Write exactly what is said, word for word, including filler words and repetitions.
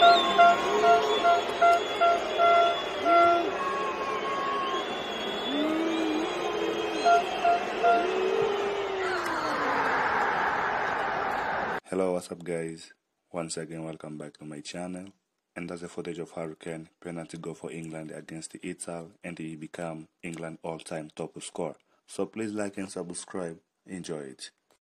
Hello, what's up guys? Once again, welcome back to my channel. And that's the footage of Hurricane penalty goal for England against the Italy, and he became England all-time top scorer. So please like and subscribe. Enjoy it.